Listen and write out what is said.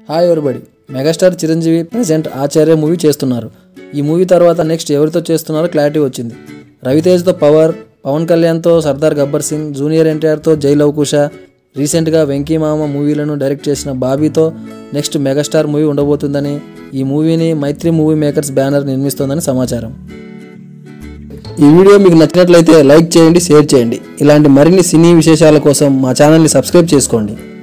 Hi everybody. Megastar Chiranjeevi present Acharya movie చేస్తున్నారు. ఈ movie తర్వాత నెక్స్ట్ ఎవరితో చేస్తున్నారో క్లారిటీ వచ్చింది. రవితేజ్తో పవర్, పవన్ కళ్యాణ్తో సర్దార్ గబ్బర్ సింగ్, జూనియర్ ఎన్టీఆర్తో జై లవకుశ, రీసెంట్గా వెంకీ మామ మూవీలను డైరెక్ట్ చేసిన బాబీతో నెక్స్ట్ మెగాస్టార్ మూవీ ఉండబోతుందని, ఈ మూవీని మైత్రి మూవీ మేకర్స్ బ్యానర్ నిర్మిస్తోందని సమాచారం. ఈ వీడియో మీకు నచ్చినట్లయితే లైక్ చేయండి, షేర్ చేయండి. ఇలాంటి మరిన్ని సినీ విశేషాల కోసం మా ఛానల్ని సబ్స్క్రైబ్ చేసుకోండి.